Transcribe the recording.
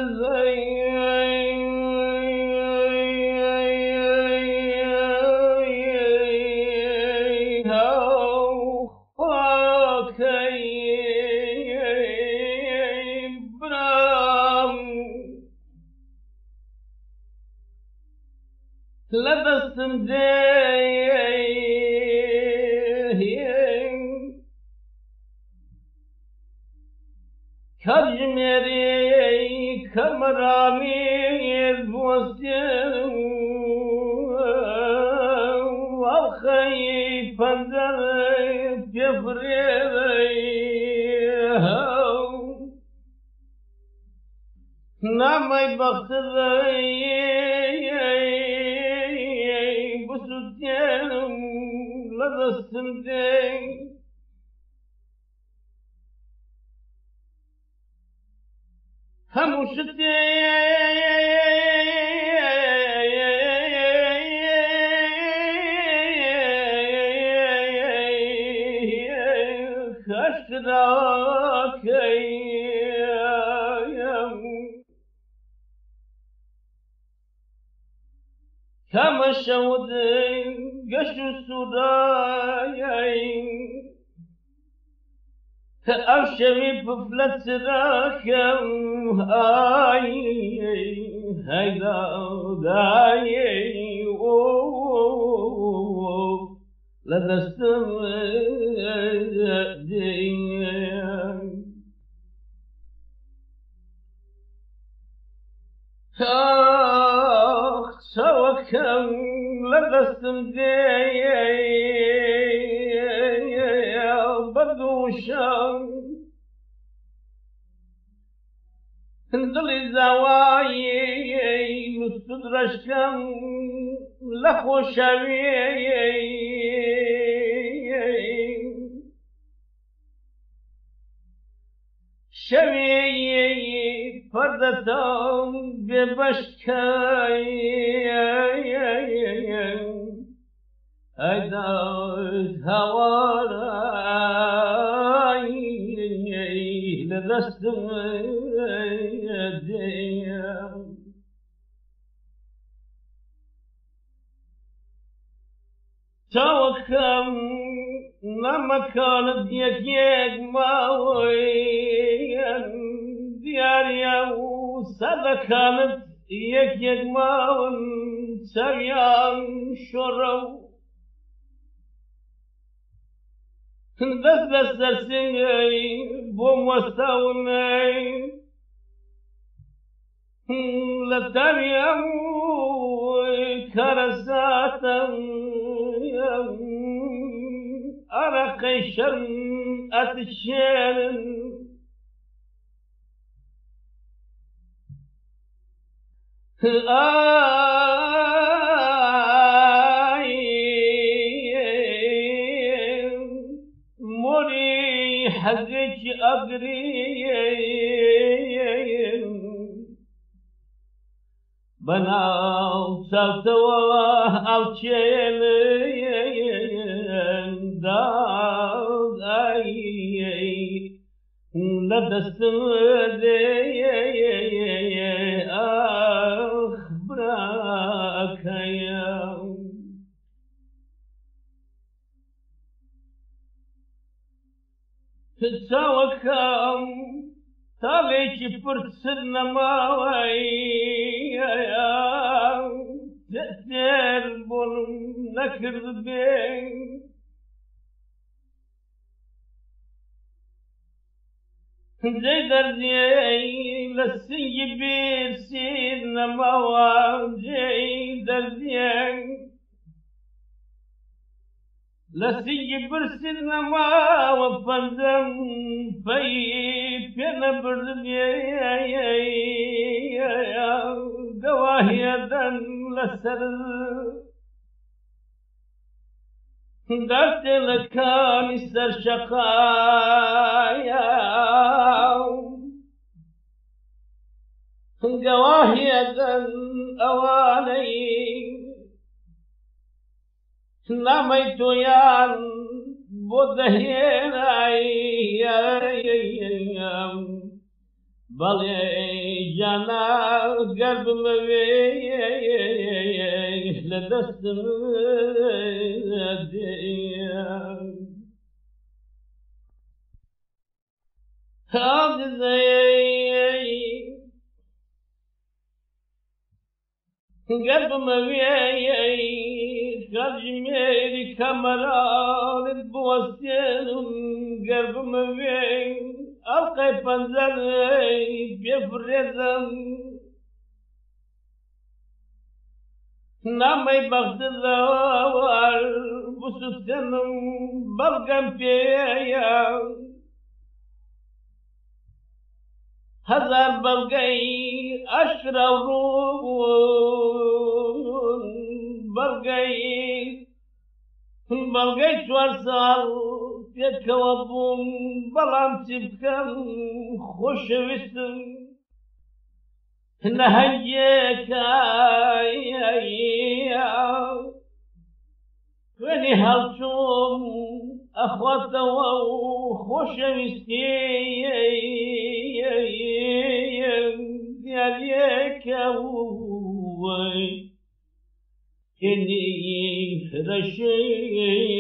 لبستم دي كجمري كمرامي بوستم وخي فنزل بفريري نامي بختري بسوتين لدستم دي هموشتي خشتراك كما شودين قشو سودايين أبشري بفلت راكم هاي هيدا داي لدستم سوكم لدستم بدوشم انزلي زوايي مستدرشكم لخوشوي شوي فردتم ببشكي هيدا هواراي لدستم توكم لما كانت يك ماوين دياريا وسادة كانت يك ماوين سريان شرو دست سرسنگی بوم وستاونی لتریم کرساتم أرقشن أتشن موري حقك أقري بناو سالتوا أو تشيلين داود أي لدستم دي أخبرك يا تتوكم تاليك فرسنا ماوي تأثير بول نكر بين زي دردي لسي بيرسينا ماوي زي دردي لسي برسلنا ما وفنزم في فينا بردبي قواهي دن لسر دارت لكان سر شقايا قواهي دن اواني نامي تويان بودهيراي بەڵێ جانا گەربمەوێ لە دەستم گەربمەوێ خەرجمێری کەمەرانت بوەستێنم گەربمەوێ ئەڵقەی پەنجەرەی پێفرێزم نامەی بەختزەوار بسووتێنم بەڵگەم پێیە هەزار بەڵگەی ئەشرە ڕوون بەڵگەی چوار ساڵ پێکەوە بووم بەڵام چی بکەم خۆشەویستم نەهەنگێکە خوێنی هەڵچووم ئەخواتەوە و خۆشەویستی دیارێکە وەی تێنی فرەشەی